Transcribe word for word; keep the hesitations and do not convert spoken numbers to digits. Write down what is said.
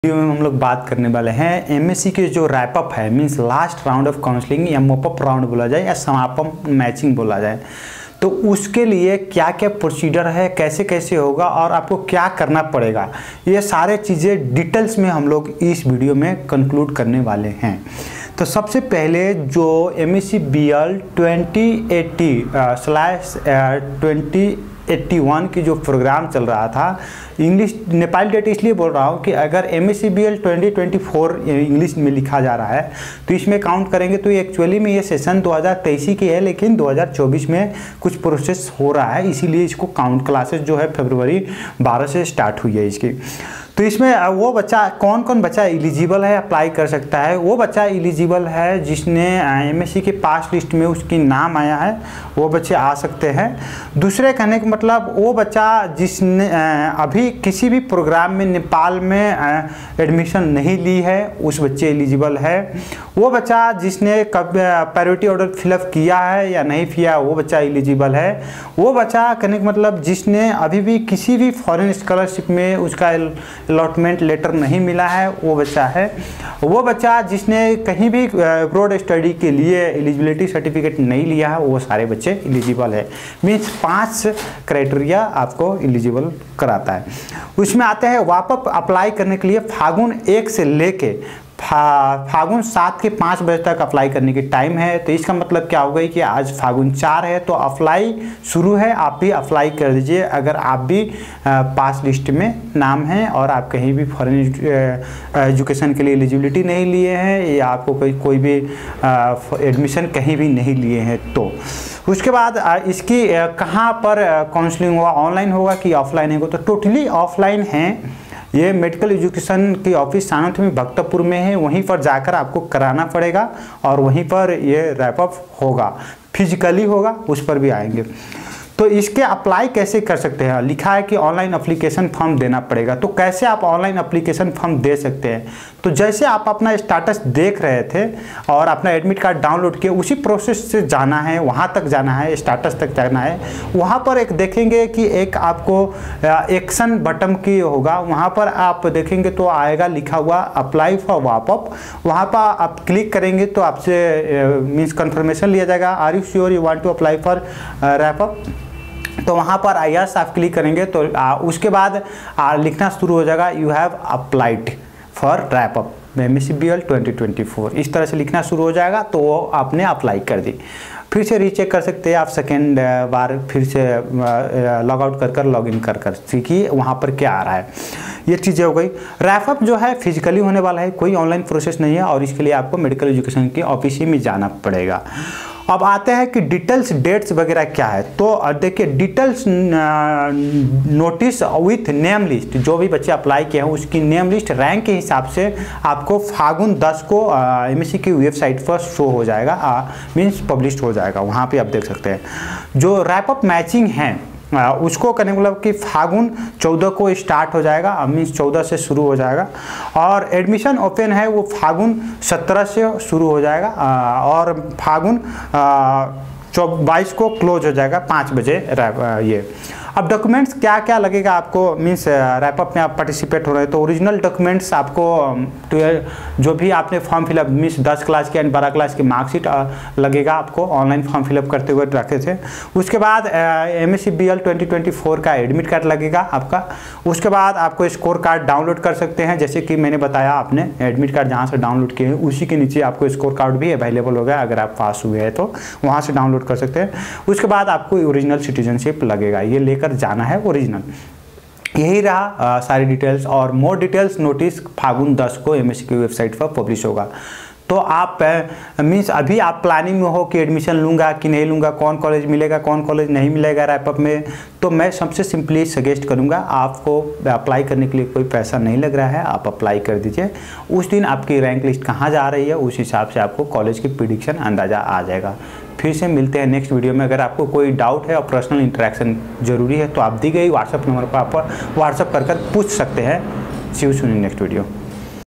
Video में हम लोग बात करने वाले हैं एमएससी के जो रैपअप है means last round of counselling या मोपअप राउंड बोला जाए या समापन मैचिंग बोला जाए, तो उसके लिए क्या क्या प्रोसीजर है, कैसे कैसे होगा और आपको क्या करना पड़ेगा, ये सारे चीज़ें डिटेल्स में हम लोग इस वीडियो में कंक्लूड करने वाले हैं। तो सबसे पहले जो M S C B L twenty eighty slash twenty eighty one की जो प्रोग्राम चल रहा था, इंग्लिश नेपाली डेट इसलिए बोल रहा हूँ कि अगर M S C B L twenty twenty four English में लिखा जा रहा है तो इसमें काउंट करेंगे तो एक्चुअली में ये सेशन दो हज़ार तेईस की है, लेकिन दो हज़ार चौबीस में कुछ प्रोसेस हो रहा है, इसीलिए इसको काउंट क्लासेस जो है फरवरी बारह से स्टार्ट हुई है इसकी। तो इसमें वो बच्चा कौन कौन बच्चा एलिजिबल है, अप्लाई कर सकता है। वो बच्चा एलिजिबल है जिसने एमएससी के पास लिस्ट में उसकी नाम आया है, वो बच्चे आ सकते हैं। दूसरे कहने का मतलब वो बच्चा जिसने अभी किसी भी प्रोग्राम में नेपाल में एडमिशन नहीं ली है, उस बच्चे एलिजिबल है। वो बच्चा जिसने कब प्रायोरिटी ऑर्डर फिलअप किया है या नहीं किया, वो बच्चा एलिजिबल है। वो बच्चा कहने का मतलब जिसने अभी भी किसी भी फॉरेन स्कॉलरशिप में उसका अलॉटमेंट लेटर नहीं मिला है, वो बच्चा है। वो बच्चा जिसने कहीं भी अब्रॉड स्टडी के लिए एलिजिबिलिटी सर्टिफिकेट नहीं लिया है, वो सारे बच्चे एलिजिबल है। मीन्स पांच क्राइटेरिया आपको एलिजिबल कराता है। उसमें आते हैं वापस अप्लाई करने के लिए फागुन एक से लेके फा फागुन सात के पाँच बजे तक अप्लाई करने की टाइम है। तो इसका मतलब क्या होगा कि आज फागुन चार है तो अप्लाई शुरू है, आप भी अप्लाई कर दीजिए अगर आप भी पास लिस्ट में नाम है और आप कहीं भी फॉरेन एजुकेशन के लिए एलिजिबिलिटी नहीं लिए हैं या आपको कोई कोई भी एडमिशन कहीं भी नहीं लिए हैं। तो उसके बाद इसकी कहाँ पर काउंसलिंग होगा, ऑनलाइन होगा कि ऑफलाइन होगा, तो टोटली ऑफलाइन है। ये मेडिकल एजुकेशन की ऑफिस सानथ में भक्तपुर में है, वहीं पर जाकर आपको कराना पड़ेगा और वहीं पर ये रैपअप होगा, फिजिकली होगा, उस पर भी आएंगे। तो इसके अप्लाई कैसे कर सकते हैं, लिखा है कि ऑनलाइन एप्लीकेशन फॉर्म देना पड़ेगा। तो कैसे आप ऑनलाइन एप्लीकेशन फॉर्म दे सकते हैं, तो जैसे आप अपना स्टेटस देख रहे थे और अपना एडमिट कार्ड डाउनलोड किए, उसी प्रोसेस से जाना है, वहाँ तक जाना है, स्टेटस तक जाना है। वहाँ पर एक देखेंगे कि एक आपको एक्शन बटन की होगा, वहाँ पर आप देखेंगे तो आएगा लिखा हुआ अप्लाई फॉर वापअप। वहाँ पर आप क्लिक करेंगे तो आपसे मीन्स कन्फर्मेशन लिया जाएगा, are you sure you want to apply for wrap up. तो वहाँ पर आई यस आप क्लिक करेंगे तो आ, उसके बाद आ, लिखना शुरू हो जाएगा you have applied for wrap up M S C B L twenty twenty four, इस तरह से लिखना शुरू हो जाएगा। तो वो आपने अप्लाई कर दी। फिर से रीचेक कर सकते हैं आप सेकेंड बार, फिर से लॉग आउट कर कर लॉग इन कर कर सीखिए वहाँ पर क्या आ रहा है। ये चीज़ें हो गई। रैपअप जो है फिजिकली होने वाला है, कोई ऑनलाइन प्रोसेस नहीं है और इसके लिए आपको मेडिकल एजुकेशन की ऑफिस ही में जाना पड़ेगा। अब आते हैं कि डिटेल्स डेट्स वगैरह क्या है। तो देखिए details notice with name list, जो भी बच्चे अप्लाई किए हैं उसकी नेम लिस्ट रैंक के हिसाब से आपको फागुन दस को एमएससी की वेबसाइट पर शो हो जाएगा, मीन्स पब्लिश हो जाएगा, वहाँ पे आप देख सकते हैं। जो रैपअप मैचिंग है उसको करने मतलब कि फागुन चौदह को स्टार्ट हो जाएगा, मीन्स चौदह से शुरू हो जाएगा। और एडमिशन ओपन है वो फागुन सत्रह से शुरू हो जाएगा और फागुन चौ बाईस को क्लोज हो जाएगा पाँच बजे ये। अब डॉक्यूमेंट्स क्या क्या लगेगा आपको, मीन्स रैपअप में आप पार्टिसिपेट हो रहे हैं तो ओरिजिनल डॉक्यूमेंट्स आपको जो भी आपने फॉर्म फिलअप मीन्स दस क्लास के एंड बारह क्लास की मार्कशीट लगेगा आपको, ऑनलाइन फॉर्म फिलअप करते हुए रखे थे। उसके बाद M S C B L twenty twenty four का एडमिट कार्ड लगेगा आपका। उसके बाद आपको स्कोर कार्ड डाउनलोड कर सकते हैं, जैसे कि मैंने बताया आपने एडमिट कार्ड जहाँ से डाउनलोड किए हैं उसी के नीचे आपको स्कोर कार्ड भी अवेलेबल होगा, अगर आप पास हुए हैं तो वहाँ से डाउनलोड कर सकते हैं। उसके बाद आपको ओरिजिनल सिटीजनशिप लगेगा, ये लेकर जाना है ओरिजिनल। यही रहा आ, सारी डिटेल्स और मोर डिटेल्स नोटिस फागुन दस को एमएससी की वेबसाइट पर पब्लिश होगा। तो आप मीन्स अभी आप प्लानिंग में हो कि एडमिशन लूँगा कि नहीं लूँगा, कौन कॉलेज मिलेगा कौन कॉलेज नहीं मिलेगा रैपअप में, तो मैं सबसे सिंपली सजेस्ट करूँगा आपको अप्लाई करने के लिए कोई पैसा नहीं लग रहा है, आप अप्लाई कर दीजिए। उस दिन आपकी रैंक लिस्ट कहाँ जा रही है उस हिसाब से आपको कॉलेज की प्रेडिक्शन अंदाज़ा आ जाएगा। फिर से मिलते हैं नेक्स्ट वीडियो में। अगर आपको कोई डाउट है और पर्सनल इंटरेक्शन जरूरी है तो आप दी गई व्हाट्सएप नंबर पर आप व्हाट्सएप कर कर पूछ सकते हैं। See you soon in next video.